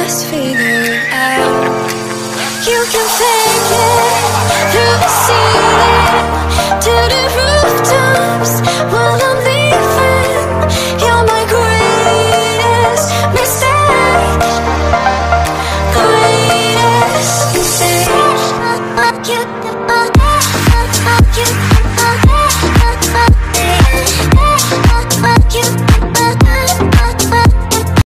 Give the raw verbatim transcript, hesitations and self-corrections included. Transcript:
just figure it out. You can fake it through the ceiling to the rooftops while I'm leaving. You're my greatest mistake, greatest mistake. You, you